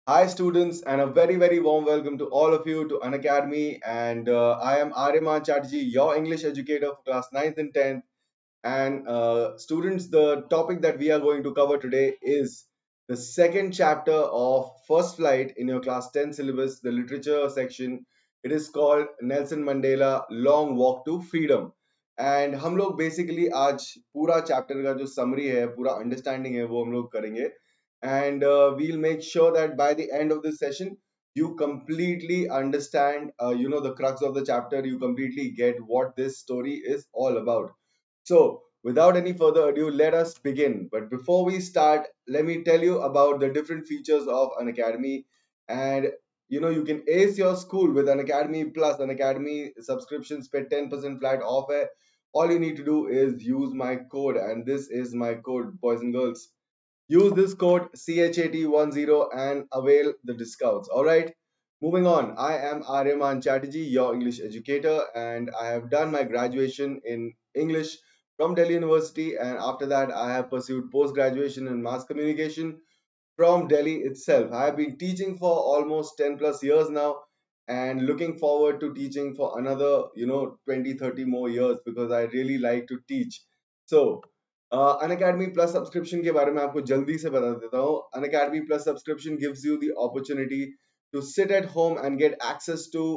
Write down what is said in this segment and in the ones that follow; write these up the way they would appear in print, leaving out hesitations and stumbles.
Hi, students, and a very warm welcome to all of you to Unacademy. And I am Aryaman Chatterjee, your English educator for class ninth and 10th. And students, the topic that we are going to cover today is the second chapter of First Flight in your class 10 syllabus, the literature section. It is called Nelson Mandela Long Walk to Freedom. And हम लोग basically आज पूरा chapter का जो summary है पूरा understanding है वो हम लोग करेंगे and we'll make sure that by the end of this session you completely understand the crux of the chapter. You completely get what this story is all about. So without any further ado, let us begin. But before we start, let me tell you about the different features of an academy. And you can ace your school with an academy plus an academy subscriptions pay 10% flat off hai. All you need to do is use my code, and this is my code, boys and girls. Use this code CHAT10 and avail the discounts. All right. Moving on, I am Aryaman Chatterjee, your English educator, and I have done my graduation in English from Delhi University. And after that, I have pursued post graduation in mass communication from Delhi itself. I have been teaching for almost 10 plus years now and looking forward to teaching for another, 20, 30 more years because I really like to teach. So, Unacademy Plus subscription के बारे में आपको जल्दी से बता देता हूँ. Unacademy Plus subscription gives you the opportunity to sit at home and get access to,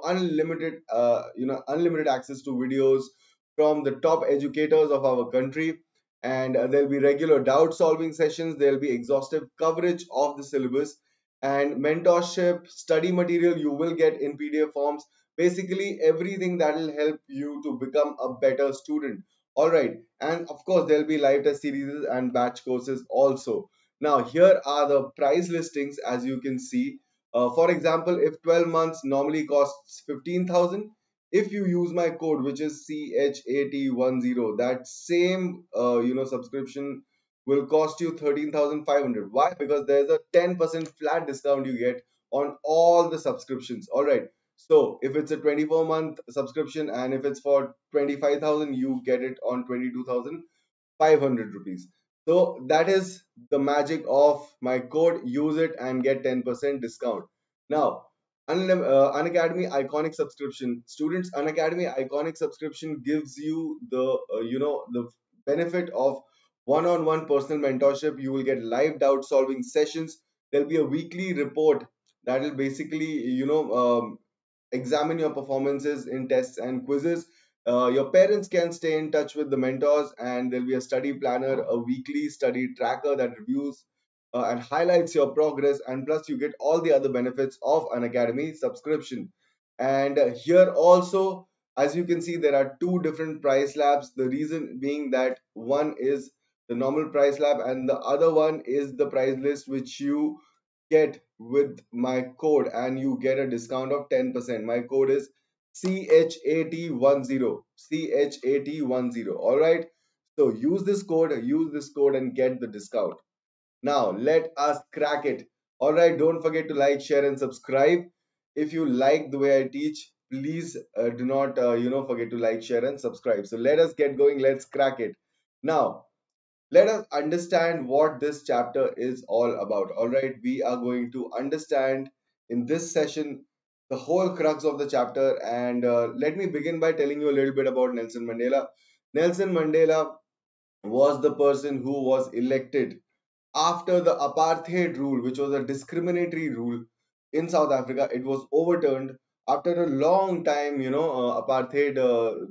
unlimited access to videos from the top educators of our country, and there'll be regular doubt solving sessions, there'll be exhaustive coverage of the syllabus and mentorship, study material you will get in PDF forms, basically everything that will help you to become a better student. All right, and of course there'll be live test series and batch courses also. Now here are the price listings. As you can see, for example, if 12 months normally costs 15,000, if you use my code, which is CHAT10, that same subscription will cost you 13,500. Why? Because there's a 10% flat discount you get on all the subscriptions. All right. So if it's a 24-month subscription and if it's for 25,000, you get it on 22,500 rupees. So that is the magic of my code. Use it and get 10% discount. Now, Unacademy Iconic subscription. Students, Unacademy Iconic subscription gives you the benefit of one-on-one personal mentorship. You will get live doubt solving sessions. There'll be a weekly report that will basically examine your performances in tests and quizzes. Your parents can stay in touch with the mentors, and there'll be a study planner, a weekly study tracker that reviews and highlights your progress. And plus, you get all the other benefits of an academy subscription. And here also, as you can see, there are two different price slabs. The reason being that one is the normal price slab, and the other one is the price list which you get with my code, and you get a discount of 10%. My code is CHAT10. CHAT10. All right. So use this code and get the discount. Now let us crack it. All right. Don't forget to like, share, and subscribe. If you like the way I teach, please do not forget to like, share, and subscribe. So let us get going. Let's crack it. Now let us understand what this chapter is all about. All right, we are going to understand in this session the whole crux of the chapter. And let me begin by telling you a little bit about Nelson Mandela. Nelson Mandela was the person who was elected after the apartheid rule, which was a discriminatory rule in South Africa. It was overturned after a long time. Apartheid,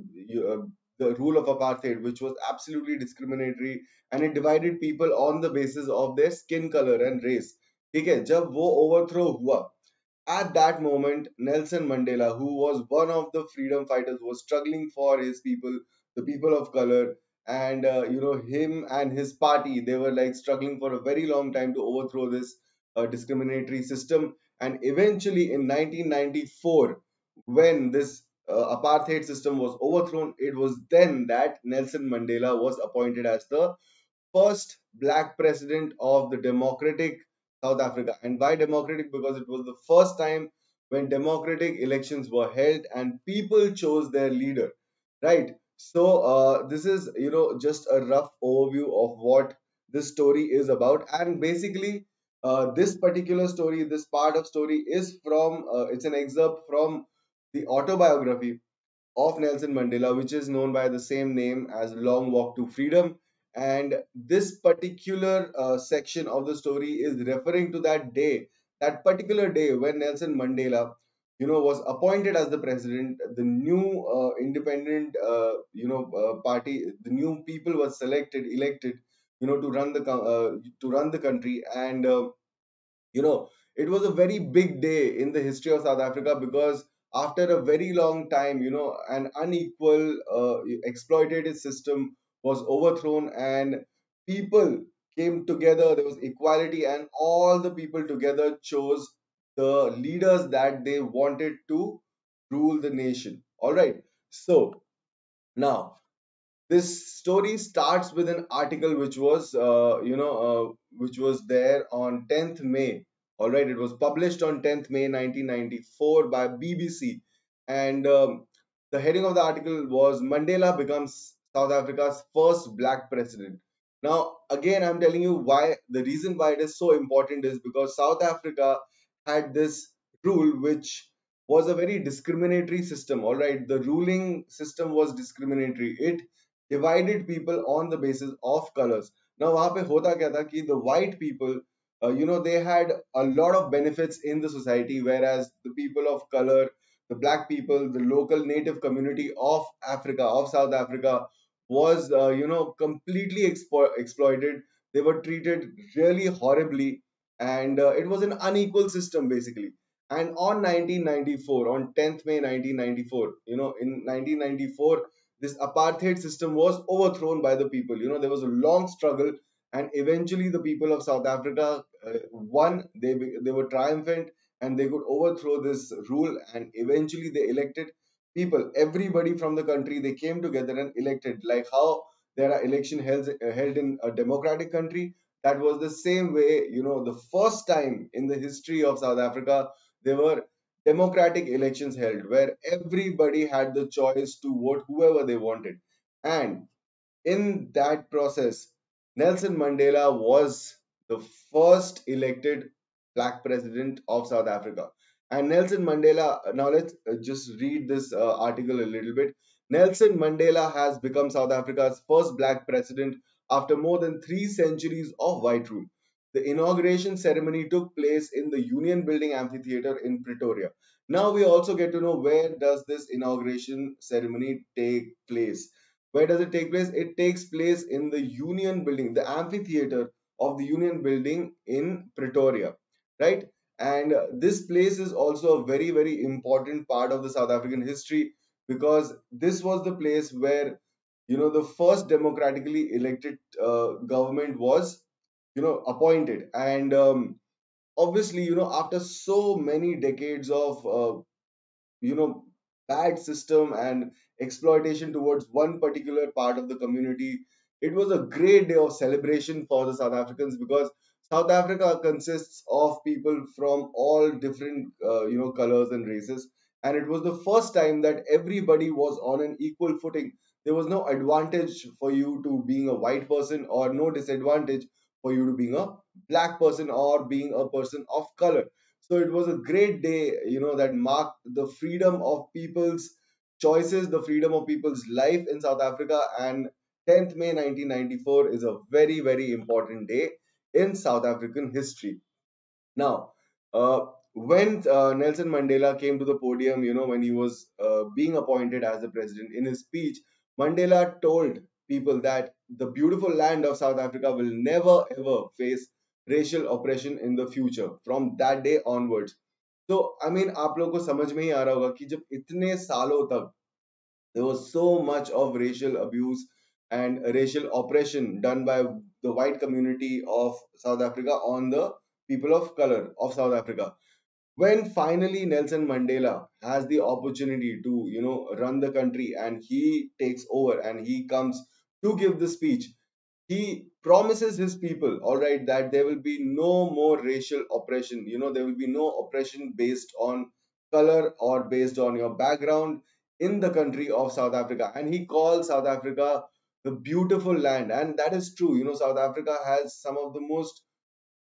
the rule of apartheid, which was absolutely discriminatory, and it divided people on the basis of their skin color and race. ठीक है, जब वो overthrow हुआ, at that moment, Nelson Mandela, who was one of the freedom fighters, was struggling for his people, the people of color, and him and his party, they were like struggling for a very long time to overthrow this discriminatory system. And eventually, in 1994, when this apartheid system was overthrown, it was then that Nelson Mandela was appointed as the first black president of the democratic South Africa. And why democratic? Because it was the first time when democratic elections were held and people chose their leader, right? So this is just a rough overview of what this story is about. And basically This particular story, this part of story is from, it's an excerpt from the autobiography of Nelson Mandela, which is known by the same name as Long Walk to Freedom. And this particular section of the story is referring to that day, that particular day when Nelson Mandela, was appointed as the president. The new independent, party, the new people were elected, to run the country. And you know, it was a very big day in the history of South Africa, because after a very long time, an unequal, exploitative system was overthrown, and people came together. There was equality, and all the people together chose the leaders that they wanted to rule the nation. All right. So now this story starts with an article which was there on 10th May. All right, it was published on 10th May 1994 by BBC. And the heading of the article was Mandela becomes South Africa's first black president. Now again, I'm telling you why. The reason why it is so important is because South Africa had this rule which was a very discriminatory system. All right, the ruling system was discriminatory. It divided people on the basis of colors. Now वहाँ पे होता क्या था कि the white people, they had a lot of benefits in the society, whereas the people of color, the black people, the local native community of Africa, of South Africa, was completely exploited. They were treated really horribly, and it was an unequal system basically. And on 1994, on 10th May 1994, in 1994, this apartheid system was overthrown by the people. There was a long struggle, and eventually the people of South Africa won. They were triumphant, and they could overthrow this rule, and eventually they elected people. Everybody from the country, they came together and elected, like how there are election held in a democratic country. That was the same way. The first time in the history of South Africa, there were democratic elections held where everybody had the choice to vote whoever they wanted. And in that process, Nelson Mandela was the first elected black president of South Africa. And Nelson Mandela, now let's just read this article a little bit. Nelson Mandela has become South Africa's first black president after more than 3 centuries of white rule. The inauguration ceremony took place in the Union Building Amphitheater in Pretoria. Now we also get to know where does this inauguration ceremony take place. Where does it take place? It takes place in the Union Building, the amphitheater of the Union Building in Pretoria, right? And this place is also a very, very important part of the South African history, because this was the place where, the first democratically elected government was, appointed. And obviously, after so many decades of you know bad system and exploitation towards one particular part of the community, it was a great day of celebration for the South Africans, because South Africa consists of people from all different colors and races. And it was the first time that everybody was on an equal footing. There was no advantage for you to being a white person, or no disadvantage for you to being a black person or being a person of color. So it was a great day, that marked the freedom of people's choices, the freedom of people's life in South Africa. And 10th May 1994 is a very, very important day in South African history. Now, when Nelson Mandela came to the podium, when he was being appointed as the president, in his speech, Mandela told people that the beautiful land of South Africa will never ever face racial oppression in the future from that day onwards. तो I mean आप लोगों को समझ में ही आ रहा होगा कि जब इतने सालों तक there was so much of racial abuse and racial oppression done by the white community of South Africa on the people of color of South Africa. When finally Nelson Mandela has the opportunity to, run the country, and he takes over and he comes to give the speech, he promises his people, all right, that there will be no more racial oppression. There will be no oppression based on color or based on your background in the country of South Africa. And he calls South Africa the beautiful land. And that is true. South Africa has some of the most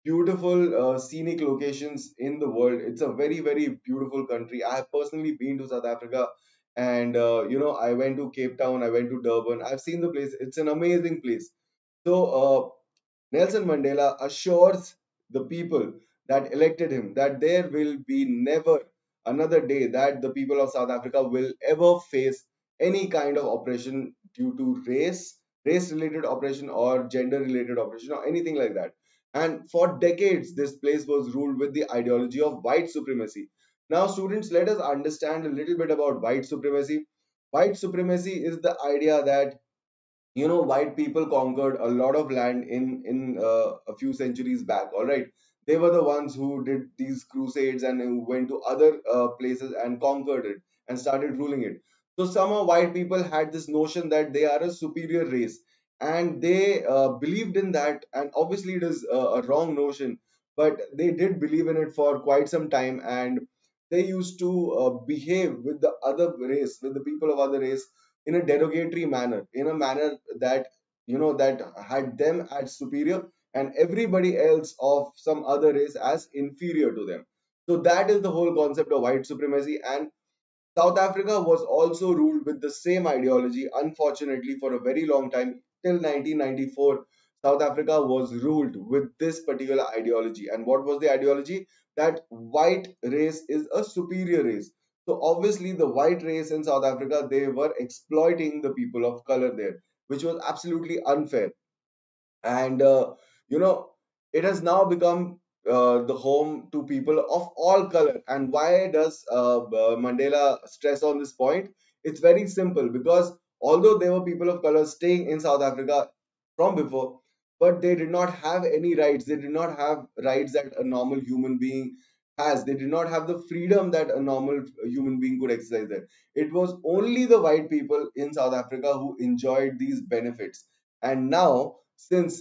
beautiful scenic locations in the world. It's a very, very beautiful country. I have personally been to South Africa, and I went to Cape Town, I went to Durban. I've seen the place. It's an amazing place. So Nelson Mandela assures the people that elected him that there will be never another day that the people of South Africa will ever face any kind of oppression due to race related oppression or gender related oppression or anything like that. And for decades, this place was ruled with the ideology of white supremacy. Now, students, let us understand a little bit about white supremacy. White supremacy is the idea that white people conquered a lot of land in a few centuries back. All right, they were the ones who did these crusades and who went to other places and conquered it and started ruling it. So somehow white people had this notion that they are a superior race, and they believed in that. And obviously it is a wrong notion, but they did believe in it for quite some time. And they used to behave with the other race, with the people of other race, in a derogatory manner, in a manner that that had them as superior and everybody else of some other race as inferior to them. So that is the whole concept of white supremacy. And South Africa was also ruled with the same ideology, unfortunately, for a very long time. Till 1994, South Africa was ruled with this particular ideology. And what was the ideology? That white race is a superior race. So obviously, the white race in South Africa, they were exploiting the people of color there, which was absolutely unfair. And you know it has now become the home to people of all color. And why does Mandela stress on this point? It's very simple, because although there were people of color staying in South Africa from before, but they did not have any rights. They did not have rights that a normal human being has. They did not have the freedom that a normal human being could exercise there. It was only the white people in South Africa who enjoyed these benefits. And now, since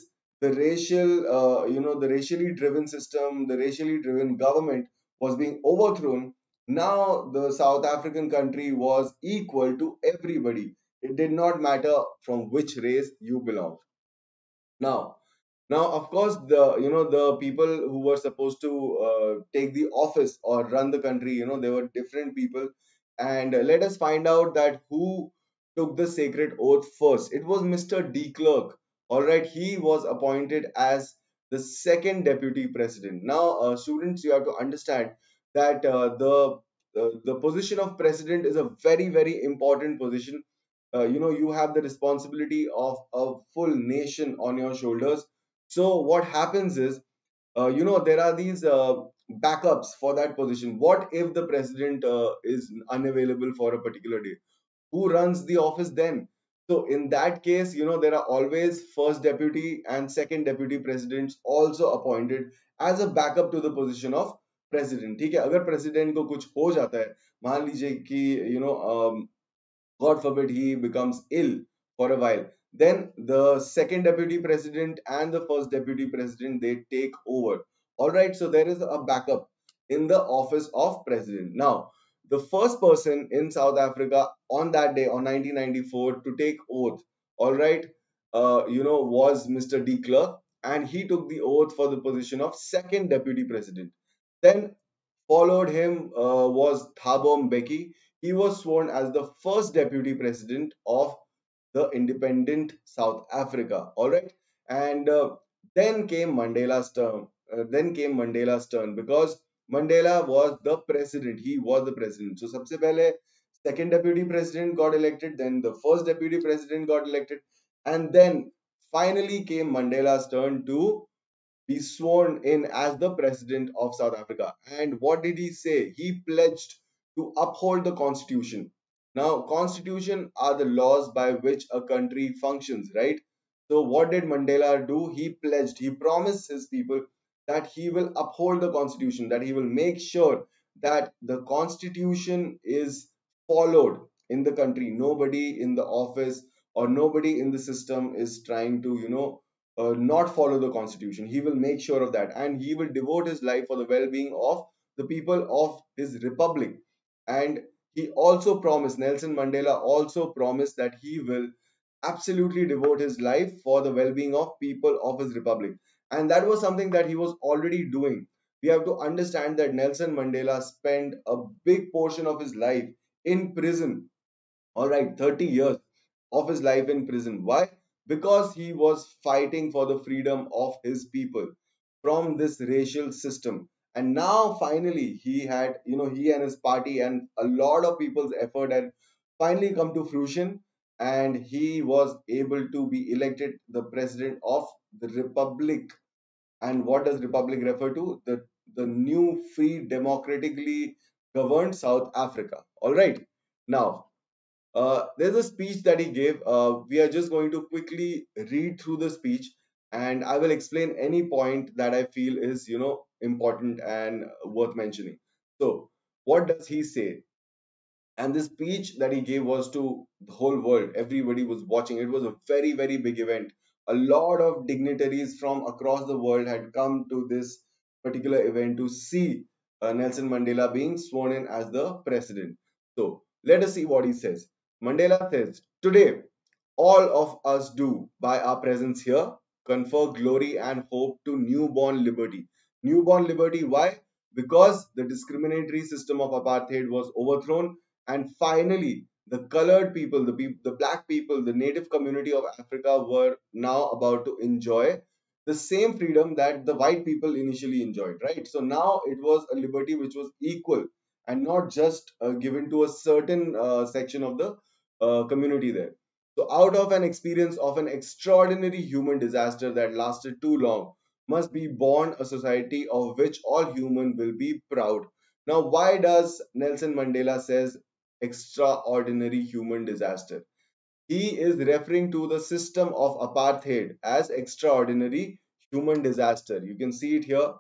the racially driven system, the racially driven government was being overthrown, now the South African country was equal to everybody. It did not matter from which race you belong. Now, of course, the people who were supposed to take the office or run the country, there were different people. And let us find out that who took the sacred oath first. It was Mr. De Klerk. All right, he was appointed as the second deputy president. Now, students, you have to understand that the position of president is a very, very important position. You have the responsibility of a full nation on your shoulders. So what happens is, there are these backups for that position. What if the president is unavailable for a particular day? Who runs the office then? So in that case, there are always first deputy and second deputy presidents also appointed as a backup to the position of president. ठीक है, अगर president को कुछ हो जाता है, मान लीजिए कि God forbid he becomes ill for a while, then the second deputy president and the first deputy president, they take over. All right, so there is a backup in the office of president. Now, the first person in South Africa on that day, on 1994, to take oath, all right, was Mr. De Klerk, and he took the oath for the position of second deputy president. Then followed him was Thabo Mbeki. He was sworn as the first deputy president of the independent South Africa. All right, and then came Mandela's turn. Because Mandela was the president. He was the president. So, सबसे पहले second deputy president got elected, then the first deputy president got elected, and then finally came Mandela's turn to be sworn in as the president of South Africa. And what did he say? He pledged to uphold the constitution. Now, constitution are the laws by which a country functions, right? So what did Mandela do? He pledged, he promised his people that he will uphold the constitution, that he will make sure that the constitution is followed in the country. Nobody in the office or nobody in the system is trying to, not follow the constitution. He will make sure of that, and he will devote his life for the well-being of the people of his republic. And he also promised, Nelson Mandela also promised, that he will absolutely devote his life for the well-being of people of his republic. And that was something that he was already doing. We have to understand that Nelson Mandela spent a big portion of his life in prison. All right, 30 years of his life in prison. Why? Because he was fighting for the freedom of his people from this racial system. And now finally he had, he and his party and a lot of people's effort had finally come to fruition, and he was able to be elected the president of the republic. And what does republic refer to? The new free democratically governed South Africa. All right. Now, there's a speech that he gave. We are just going to quickly read through the speech, and I will explain any point that I feel is, important and worth mentioning. So, what does he say? And this speech that he gave was to the whole world. Everybody was watching. It was a very, very big event. A lot of dignitaries from across the world had come to this particular event to see Nelson Mandela being sworn in as the president. So let us see what he says. Mandela says, "Today, all of us do, by our presence here, confer glory and hope to newborn liberty." Newborn liberty, why? Because the discriminatory system of apartheid was overthrown, and finally the colored people, the black people, the native community of Africa were now about to enjoy the same freedom that the white people initially enjoyed, right? So now it was a liberty which was equal and not just given to a certain section of the community there. So, out of an experience of an extraordinary human disaster that lasted too long, must be born a society of which all human will be proud. Now, why does Nelson Mandela says extraordinary human disaster? He is referring to the system of apartheid as extraordinary human disaster. You can see it here.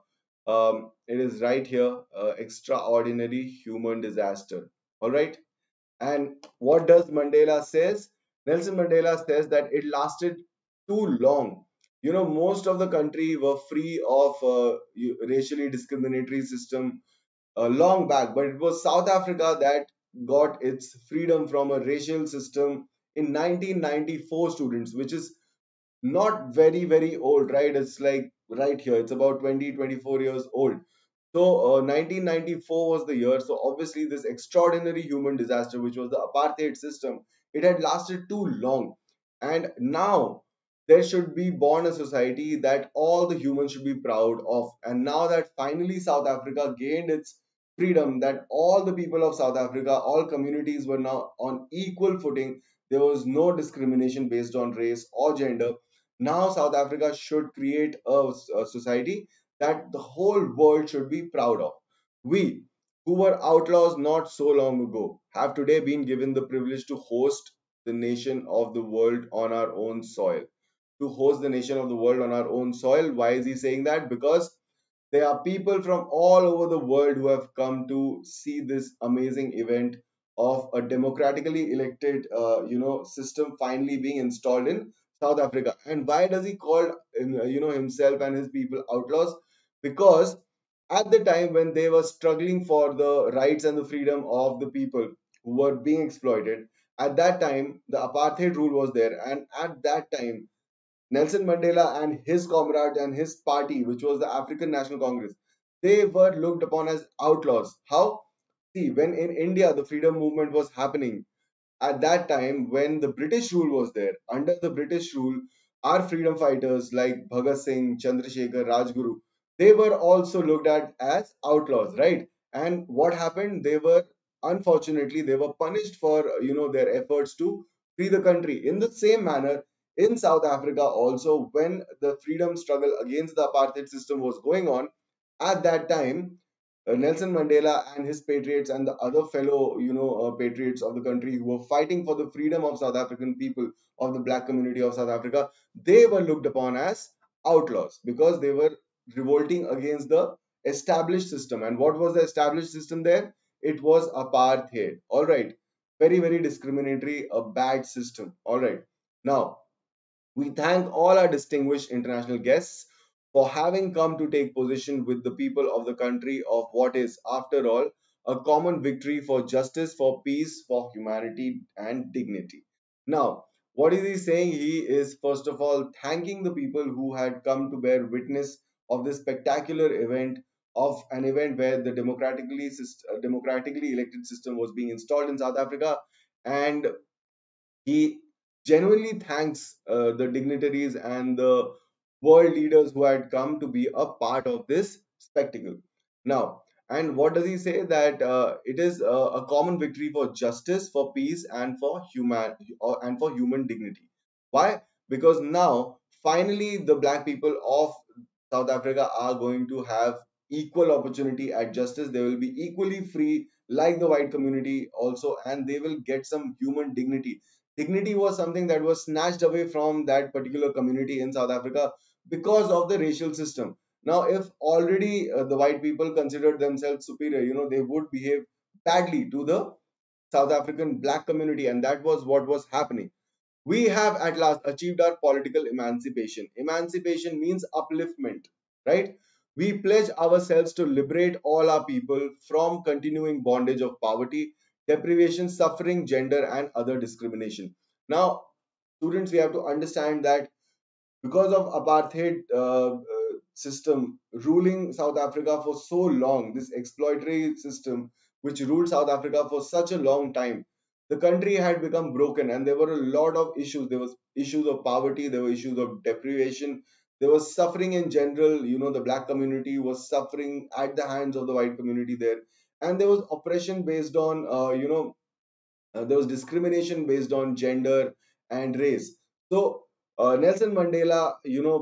It is right here, extraordinary human disaster. All right. And what does Mandela says? Nelson Mandela says that it lasted too long. Most of the country were free of racially discriminatory system long back, but it was South Africa that got its freedom from a racial system in 1994, students, which is not very, very old, right? It's like right here. It's about 24 years old. So 1994 was the year. So obviously this extraordinary human disaster, which was the apartheid system, it had lasted too long. And now there should be born a society that all the humans should be proud of. And now that finally South Africa gained its freedom, that all the people of South Africa, all communities were now on equal footing. There was no discrimination based on race or gender. Now South Africa should create a society that the whole world should be proud of. We, who were outlaws not so long ago, have today been given the privilege to host the nation of the world on our own soil. To host the nation of the world on our own soil. Why is he saying that? Because there are people from all over the world who have come to see this amazing event of a democratically elected, system finally being installed in South Africa. And why does he call, himself and his people outlaws? Because at the time when they were struggling for the rights and the freedom of the people who were being exploited, at that time the apartheid rule was there, and at that time Nelson Mandela and his comrades and his party, which was the African National Congress, they were looked upon as outlaws. How? See, when in India the freedom movement was happening, at that time when the British rule was there, under the British rule, our freedom fighters like Bhagat Singh, Chandrasekhar, Rajguru, they were also looked at as outlaws, right? And what happened? They were, unfortunately, they were punished for their efforts to free the country. In the same manner, in South Africa also, when the freedom struggle against the apartheid system was going on, at that time Nelson Mandela and his patriots and the other fellow, patriots of the country who were fighting for the freedom of South African people, of the black community of South Africa, they were looked upon as outlaws because they were revolting against the established system. And what was the established system there? It was apartheid. All right. Very, very discriminatory, a bad system. All right. Now, we thank all our distinguished international guests for having come to take position with the people of the country of what is, after all, a common victory for justice, for peace, for humanity, and dignity. Now, What is he saying? He is first of all thanking the people who had come to bear witness of this spectacular event, of an event where the democratically elected system was being installed in South Africa. And he genuinely thanks the dignitaries and the world leaders who had come to be a part of this spectacle. Now, and what does he say? That it is a common victory for justice, for peace, and for human dignity. Why? Because now, finally, the black people of South Africa are going to have equal opportunity at justice. They will be equally free, like the white community also, and they will get some human dignity. Dignity was something that was snatched away from that particular community in South Africa because of the racial system. Now, if already the white people considered themselves superior, they would behave badly to the South African black community, and that was what was happening. We have at last achieved our political emancipation. Emancipation means upliftment, right? We pledge ourselves to liberate all our people from continuing bondage of poverty, deprivation, suffering, gender, and other discrimination. Now, students, we have to understand that because of apartheid system ruling South Africa for so long, this exploitatory system which ruled South Africa for such a long time, the country had become broken, and there were a lot of issues. There was issues of poverty, there were issues of deprivation, there was suffering in general. The black community was suffering at the hands of the white community there, and there was oppression based on there was discrimination based on gender and race. So Nelson Mandela,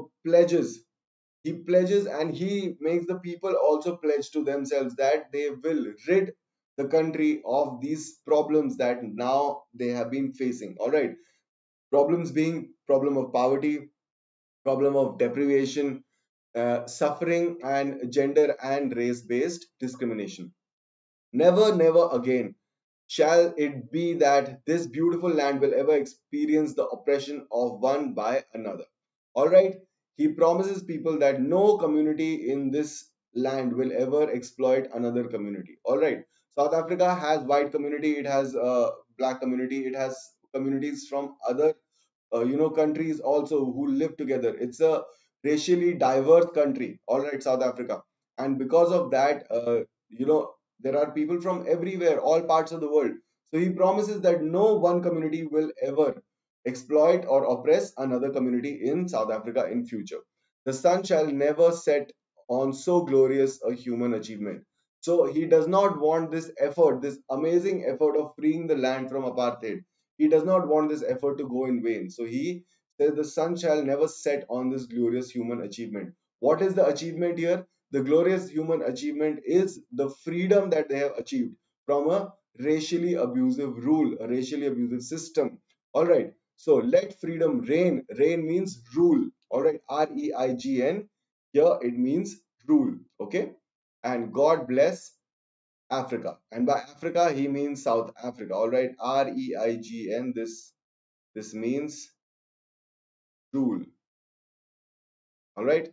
he pledges and he makes the people also pledge to themselves that they will rid the country of these problems that now they have been facing. All right, problems being problem of poverty, problem of deprivation, suffering, and gender and race based discrimination. Never, never again shall it be that this beautiful land will ever experience the oppression of one by another. All right, he promises people that no community in this land will ever exploit another community. All right, South Africa has white community, it has black community, it has communities from other countries also who live together. It's a racially diverse country, all right, South Africa. And because of that, there are people from everywhere, all parts of the world. So he promises that no one community will ever exploit or oppress another community in South Africa in future. The sun shall never set on so glorious a human achievement. So he does not want this effort, this amazing effort of freeing the land from apartheid. He does not want this effort to go in vain. So he says the sun shall never set on this glorious human achievement. What is the achievement here? The glorious human achievement is the freedom that they have achieved from a racially abusive rule, a racially abusive system. All right. So let freedom reign. Reign means rule. All right. REIGN. Here it means rule. Okay. And God bless Africa. And by Africa, he means South Africa. All right. REIGN. This means rule. All right.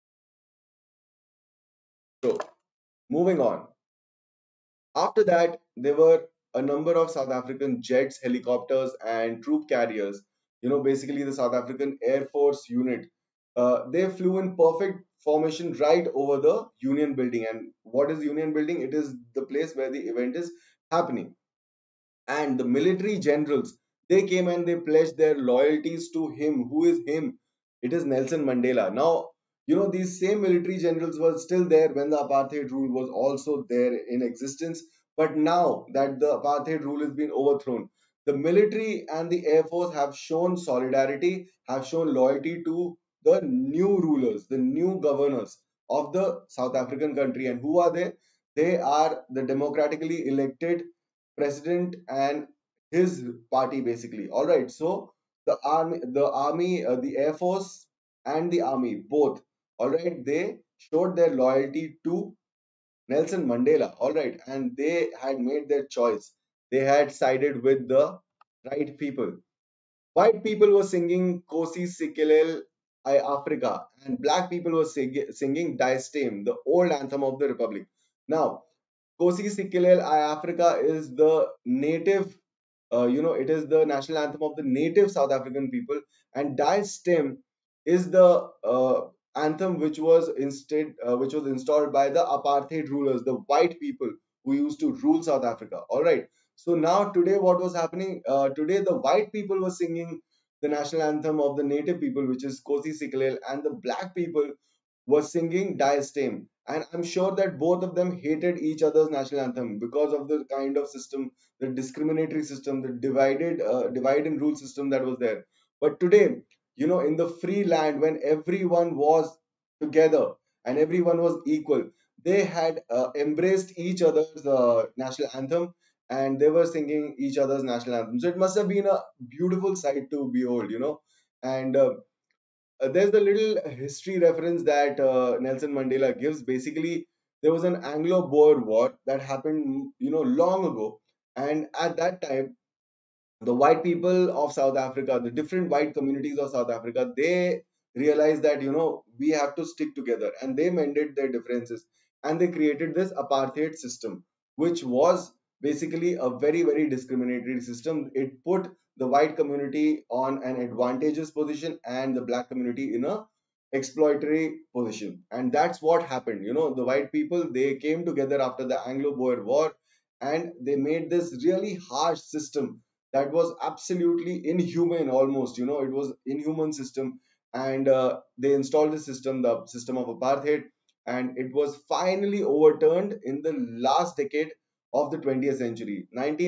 So moving on. After that, there were a number of South African jets, helicopters, and troop carriers. Basically the South African Air Force unit. They flew in perfect formation right over the Union Building. And what is Union Building? It is the place where the event is happening. And the military generals, they came and they pledged their loyalties to him. Who is him? It is Nelson Mandela. Now, these same military generals were still there when the apartheid rule was also there in existence. But now that the apartheid rule has been overthrown, the military and the air force have shown solidarity, have shown loyalty to the new rulers, the new governors of the South African country. And who are they? They are the democratically elected president and his party, basically. All right. So the air force and the army, both, all right, they showed their loyalty to Nelson Mandela. All right, and they had made their choice. They had sided with the right people. White people were singing Kosi Sikelel I Africa, and black people were singing Die Stem, the old anthem of the Republic. Now, Kosi Sikelel I Africa is the native it is the national anthem of the native South African people, and Die Stem is the anthem which was installed by the apartheid rulers, the white people who used to rule South Africa. All right. So now today, what was happening? Today, the white people were singing the national anthem of the native people, which is Kosi Sikelel, and the black people was singing Die Stem. And I'm sure that both of them hated each other's national anthem because of the kind of system, the discriminatory system, the divide and rule system that was there. But today, in the free land, when everyone was together and everyone was equal, they had embraced each other's national anthem, and they were singing each other's national anthem. So it must have been a beautiful sight to behold. And there's a little history reference that Nelson Mandela gives. Basically, there was an Anglo-Boer War that happened, long ago, and at that time, the white people of South Africa, the different white communities of South Africa, they realized that we have to stick together, and they mended their differences, and they created this apartheid system, which was basically a very very discriminatory system. It put the white community on an advantageous position and the black community in a exploitatory position, and that's what happened. The white people, they came together after the Anglo-Boer War, and they made this really harsh system that was absolutely inhuman. Almost, it was inhuman system. And they installed the system of apartheid, and it was finally overturned in the last decade of the 20th century,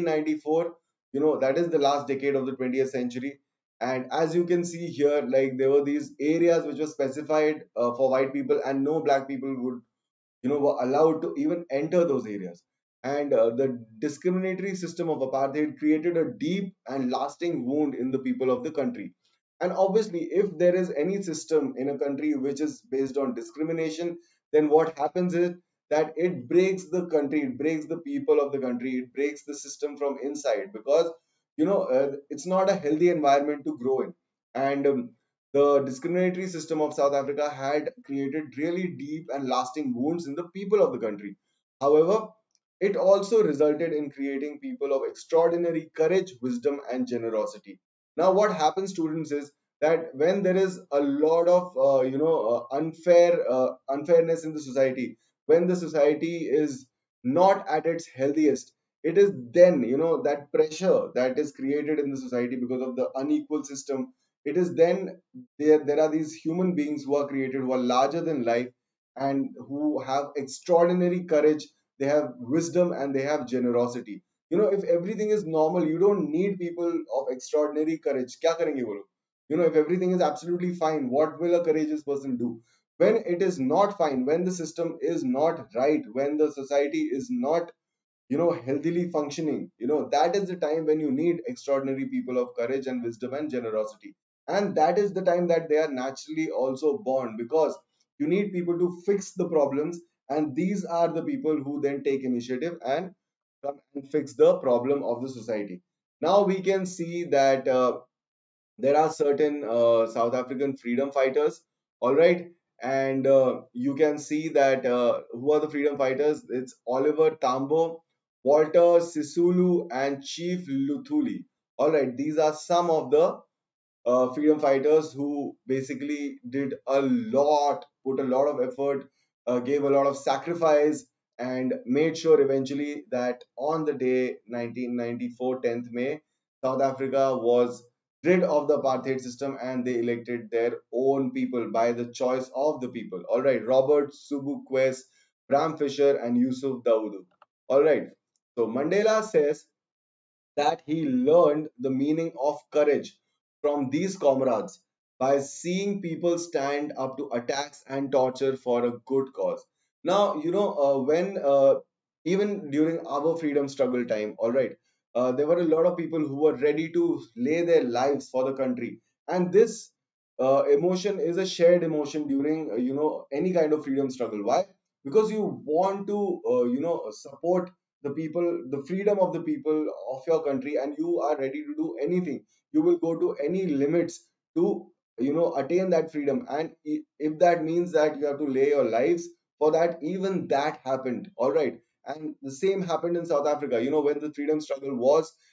1994. That is the last decade of the 20th century. And as you can see here, like, there were these areas which were specified for white people, and no black people would were allowed to even enter those areas. And the discriminatory system of apartheid created a deep and lasting wound in the people of the country. And obviously, if there is any system in a country which is based on discrimination, then what happens is that it breaks the country, it breaks the people of the country, it breaks the system from inside, because it's not a healthy environment to grow in. And the discriminatory system of South Africa had created really deep and lasting wounds in the people of the country. However, it also resulted in creating people of extraordinary courage, wisdom, and generosity. Now, what happens, students, is that when there is a lot of unfairness in the society, when the society is not at its healthiest, it is then that pressure that is created in the society because of the unequal system. It is then there are these human beings who are created, who are larger than life, and who have extraordinary courage, they have wisdom, and they have generosity. If everything is normal, you don't need people of extraordinary courage. Kya karenge wo log? If everything is absolutely fine, what will a courageous person do? When it is not fine, when the system is not right, when the society is not healthily functioning, that is the time when you need extraordinary people of courage and wisdom and generosity. And that is the time that they are naturally also born, because you need people to fix the problems, and these are the people who then take initiative and come and fix the problem of the society. Now we can see that there are certain South African freedom fighters, all right, and you can see that who are the freedom fighters? It's Oliver Tambo, Walter Sisulu, and Chief Luthuli. All right, these are some of the freedom fighters who basically did a lot, put a lot of effort, gave a lot of sacrifice, and made sure eventually that on the day 1994, 10th May, South Africa was rid of the apartheid system, and they elected their own people by the choice of the people. All right, Robert Sobukwe, Bram Fisher, and Yusuf Dawood. All right, so Mandela says that he learned the meaning of courage from these comrades by seeing people stand up to attacks and torture for a good cause. Now, when even during our freedom struggle time, all right, there were a lot of people who were ready to lay their lives for the country, and this emotion is a shared emotion during any kind of freedom struggle. Why? Because you want to support the people, the freedom of the people of your country, and you are ready to do anything. You will go to any limits to attain that freedom, and if that means that you have to lay your lives for that, even that happened. All right. And the same happened in South Africa, when the freedom struggle was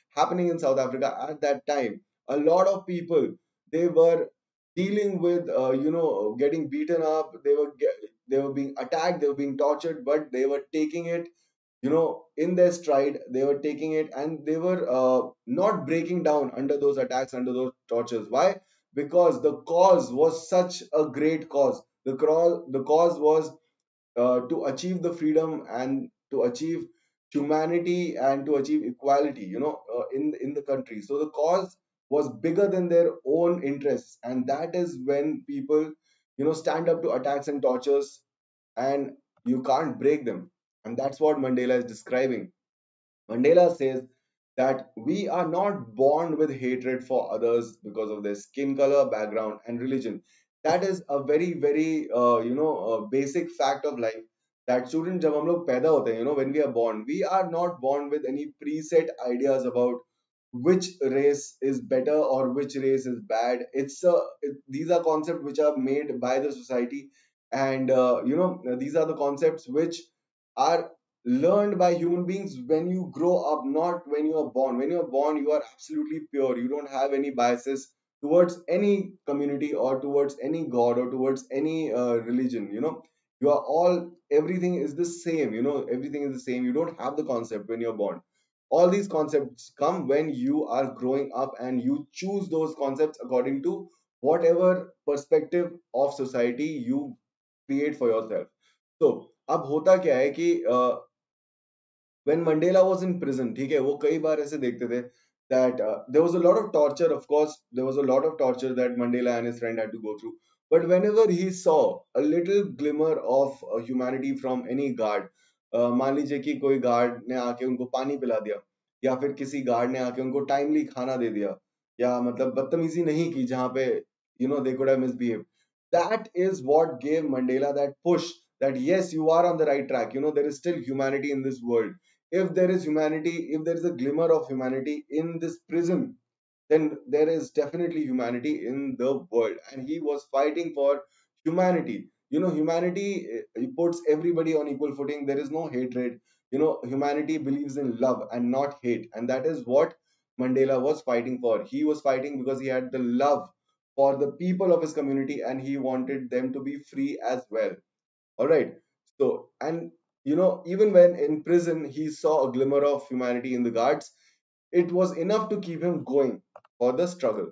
happening in South Africa at that time. A lot of people, they were dealing with getting beaten up. They were being attacked, they were being tortured, but they were taking it in their stride. They were taking it, and they were not breaking down under those attacks, under those tortures. Why? Because the cause was such a great cause. The cause was to achieve the freedom and to achieve humanity and to achieve equality, in the country. So the cause was bigger than their own interests, and that is when people stand up to attacks and tortures, and you can't break them. And that's what Mandela is describing. Mandela says that we are not born with hatred for others because of their skin color, background, and religion. That is a very, very, basic fact of life. That student, जब हम लोग पैदा होते हैं, when we are born, we are not born with any preset ideas about which race is better or which race is bad. These are concepts which are made by the society, and these are the concepts which are learned by human beings when you grow up, not when you are born. When you are born, you are absolutely pure. You don't have any biases towards any community or towards any god or towards any religion. You are all, everything is the same. Everything is the same. You don't have the concept when you're born. All these concepts come when you are growing up, and you choose those concepts according to whatever perspective of society you create for yourself. तो अब होता क्या है कि when Mandela was in prison, ठीक है, वो कई बार ऐसे देखते थे that there was a lot of torture. Of course, there was a lot of torture that Mandela and his friend had to go through. But whenever he saw a little glimmer of humanity from any guard, मान लीजिए कि कोई guard ने आके उनको पानी पिला दिया, या फिर किसी गार्ड ने आके उनको टाइमली खाना दे दिया, या मतलब बदतमीजी नहीं की जहाँ पे they could have misbehaved. That is what gave Mandela that push, that yes, you are on the right track. There is still humanity in this world. If there is humanity, if there is a glimmer of humanity in this prison, then there is definitely humanity in the world. And he was fighting for humanity. Humanity puts everybody on equal footing. There is no hatred. Humanity believes in love and not hate. And that is what Mandela was fighting for. He was fighting because he had the love for the people of his community, and he wanted them to be free as well. All right. So, and even when in prison, he saw a glimmer of humanity in the guards. It was enough to keep him going for the struggle.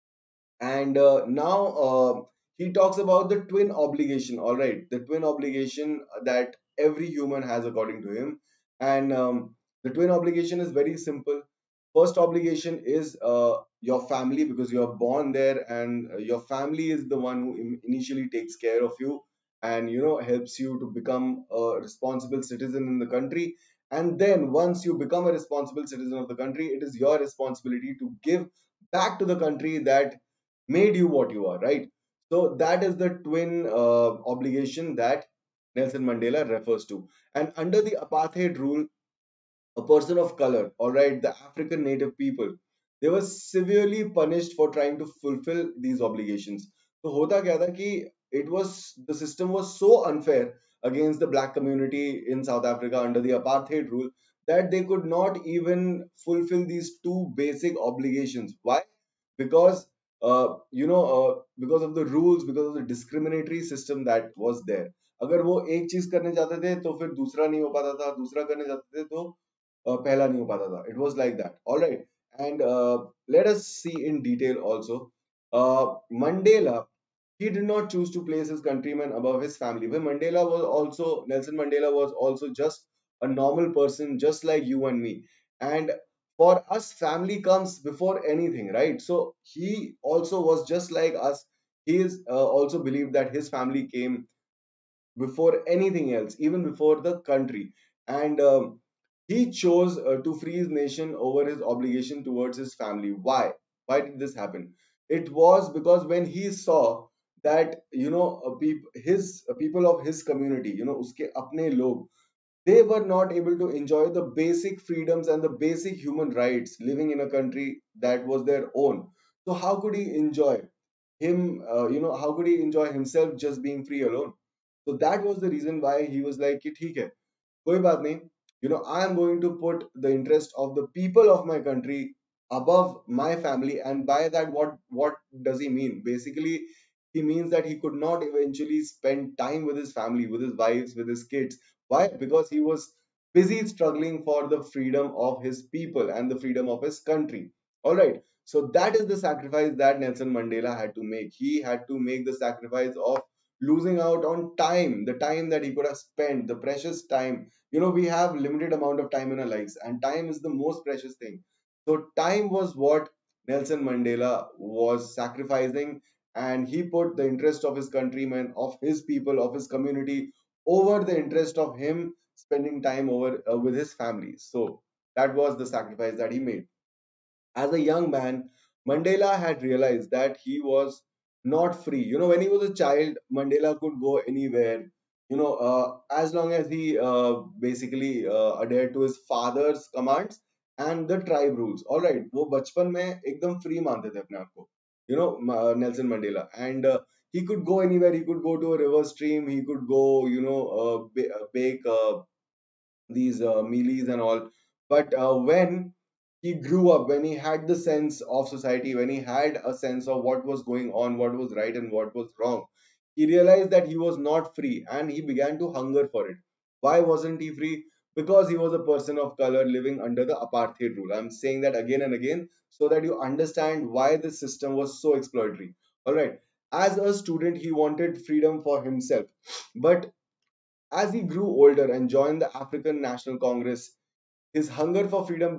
And now he talks about the twin obligation. All right, the twin obligation that every human has according to him. And the twin obligation is very simple. First obligation is your family, because you are born there, and your family is the one who initially takes care of you, and helps you to become a responsible citizen in the country. And then once you become a responsible citizen of the country, it is your responsibility to give back to the country that made you what you are, right? So that is the twin obligation that Nelson Mandela refers to. And under the apartheid rule, a person of color, all right, the African native people, they were severely punished for trying to fulfill these obligations. So hota kya tha ki the system was so unfair against the black community in South Africa under the apartheid rule, that they could not even fulfill these two basic obligations. Why? Because because of the rules, because of the discriminatory system that was there. अगर वो एक चीज करने जाते थे तो फिर दूसरा नहीं हो पाता था, दूसरा करने जाते थे तो पहला नहीं हो पाता था. It was like that. All right. And let us see in detail also. Mandela, he did not choose to place his countrymen above his family. But Nelson Mandela was also just a normal person, just like you and me. And for us, family comes before anything, right? So he also was just like us. He is also believed that his family came before anything else, even before the country. And he chose to free his nation over his obligation towards his family. Why? Why did this happen? It was because when he saw that people of his community, uske apne log, they were not able to enjoy the basic freedoms and the basic human rights living in a country that was their own. So how could he enjoy how could he enjoy himself just being free alone? So that was the reason why he was like कि ठीक है, कोई बात नहीं, I am going to put the interest of the people of my country above my family. And by that, what does he mean? Basically, he means that he could not eventually spend time with his family, with his wives, with his kids. Why? Because he was busy struggling for the freedom of his people and the freedom of his country. All right. So that is the sacrifice that Nelson Mandela had to make. He had to make the sacrifice of losing out on time, the time that he could have spent, the precious time. We have limited amount of time in our lives, and time is the most precious thing. So time was what Nelson Mandela was sacrificing, and he put the interest of his countrymen, of his people, of his community over the interest of him spending time over with his family. So that was the sacrifice that he made. As a young man, Mandela had realized that he was not free. When he was a child, Mandela could go anywhere, as long as he basically adhered to his father's commands and the tribe rules. All right, वो बचपन में एकदम free मानते थे अपने आप को, Nelson Mandela. And he could go anywhere. He could go to a river stream. He could go, bake these mealies and all. But when he grew up, when he had the sense of society, when he had a sense of what was going on, what was right and what was wrong, he realized that he was not free and he began to hunger for it. Why wasn't he free? Because he was a person of color living under the apartheid rule. I'm saying that again and again so that you understand why this system was so exploitatory. All right. As a student, he wanted freedom for himself. But as he grew older and joined the African National Congress, his hunger for freedom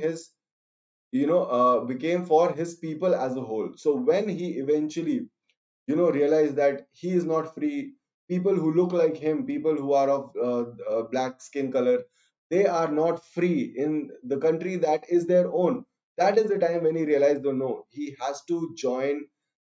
became for his people as a whole. So when he eventually, realized that he is not free, people who look like him, people who are of black skin color, they are not free in the country that is their own. That is the time when he realized, oh no, he has to join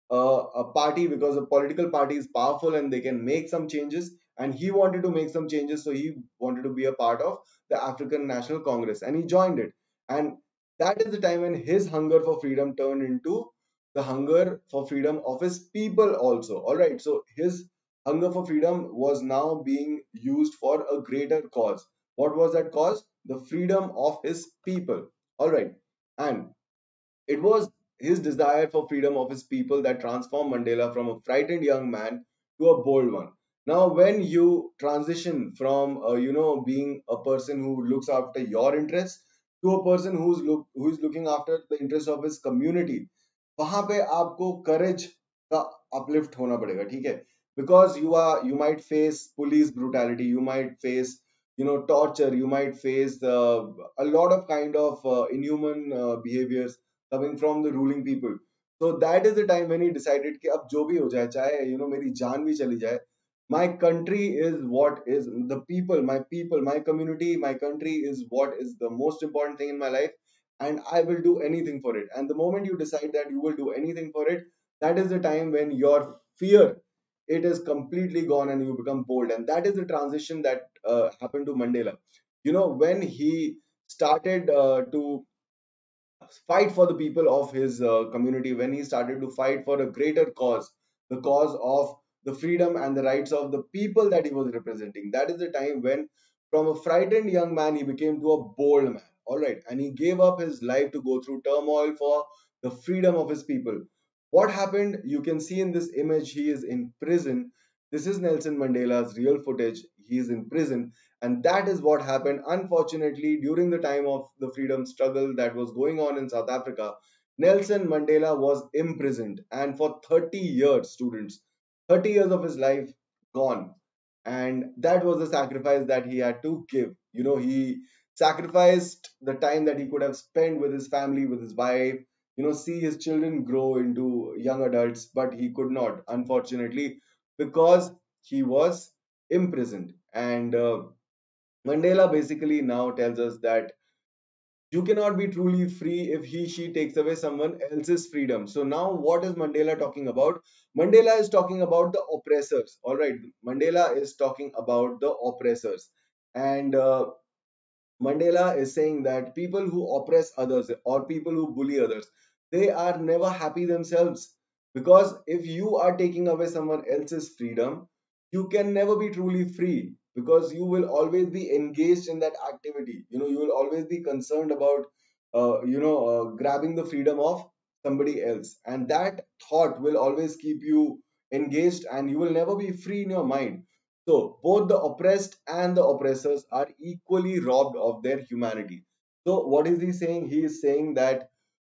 a party because a political party is powerful and they can make some changes. And he wanted to make some changes, so he wanted to be a part of the African National Congress and he joined it. And that is the time when his hunger for freedom turned into the hunger for freedom of his people also. All right, so his hunger for freedom was now being used for a greater cause. What was that cause? The freedom of his people. All right, and it was his desire for freedom of his people that transformed Mandela from a frightened young man to a bold one. Now, when you transition from being a person who looks after your interests to a person who is looking after the interests of his community, वहां पे आपको courage का uplift होना पड़ेगा, ठीक है? Because you might face police brutality, you might face torture, you might face a lot of kind of inhuman behaviors coming from the ruling people. So that is the time when he decided कि अब जो भी हो जाए, चाहे मेरी जान भी चली जाए, my country is what is the people, my community, my country is what is the most important thing in my life, and I will do anything for it. And the moment you decide that you will do anything for it, that is the time when your fear, it is completely gone and you become bold. And that is the transition that happened to Mandela. When he started to fight for the people of his community, when he started to fight for a greater cause, the cause of the freedom and the rights of the people that he was representing. That is the time when, from a frightened young man, he became to a bold man. All right, and he gave up his life to go through turmoil for the freedom of his people. What happened? You can see in this image, he is in prison. This is Nelson Mandela's real footage. He is in prison, and that is what happened. Unfortunately, during the time of the freedom struggle that was going on in South Africa, Nelson Mandela was imprisoned. And for 30 years, students, 30 years of his life gone. And that was the sacrifice that he had to give. He sacrificed the time that he could have spent with his family, with his wife, see his children grow into young adults, but he could not, unfortunately, because he was imprisoned. And Mandela basically now tells us that you cannot be truly free if she takes away someone else's freedom. So now what is Mandela talking about? Mandela is talking about the oppressors. All right, Mandela is talking about the oppressors. And Mandela is saying that people who oppress others or people who bully others, they are never happy themselves. Because if you are taking away someone else's freedom, you can never be truly free. because you will always be engaged in that activity. You will always be concerned about grabbing the freedom of somebody else, and that thought will always keep you engaged, and you will never be free in your mind. So both the oppressed and the oppressors are equally robbed of their humanity. So what is he saying? He is saying that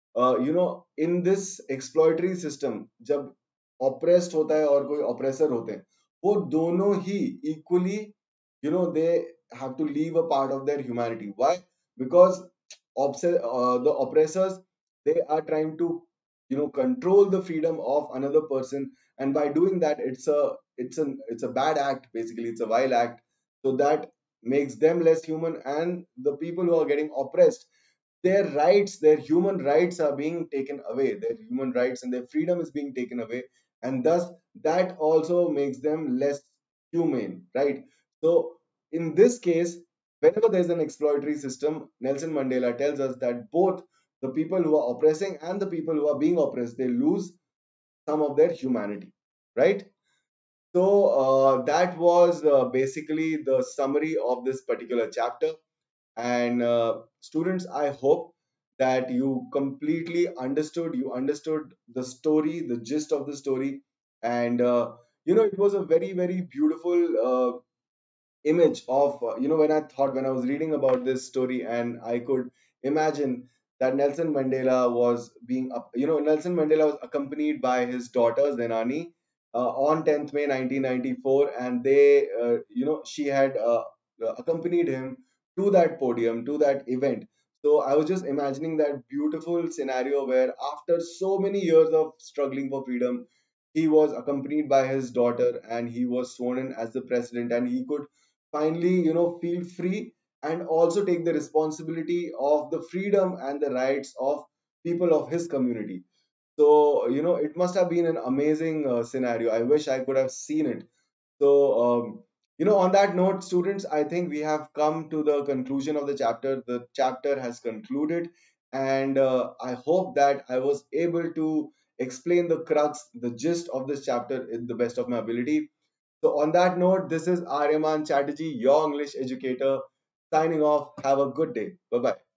in this exploitatory system, जब oppressed होता है और कोई oppressor होते हैं, वो दोनों ही equally they have to leave a part of their humanity. Why? Because the oppressors, they are trying to control the freedom of another person, and by doing that, it's a bad act. Basically, it's a vile act. So that makes them less human, and the people who are getting oppressed, their rights, their human rights are being taken away. Their human rights and their freedom is being taken away, and thus that also makes them less humane, right? So in this case, whenever there's an exploitatory system, Nelson Mandela tells us that both the people who are oppressing and the people who are being oppressed, they lose some of their humanity, right? So that was basically the summary of this particular chapter. And students, I hope that you completely understood, you understood the story, the gist of the story. And it was a very, very beautiful image of when I was reading about this story, and I could imagine that Nelson Mandela was being up Nelson Mandela was accompanied by his daughter Zenani on 10th May 1994, and they she had accompanied him to that podium, to that event. So I was just imagining that beautiful scenario where after so many years of struggling for freedom, he was accompanied by his daughter and he was sworn in as the president, and he could finally feel free and also take the responsibility of the freedom and the rights of people of his community. So it must have been an amazing scenario. I wish I could have seen it. So on that note, students, I think we have come to the conclusion of the chapter. The chapter has concluded, and I hope that I was able to explain the crux, the gist of this chapter in the best of my ability. So, on that note, this is Aryaman Chatterjee, your English educator, signing off. Have a good day. Bye bye.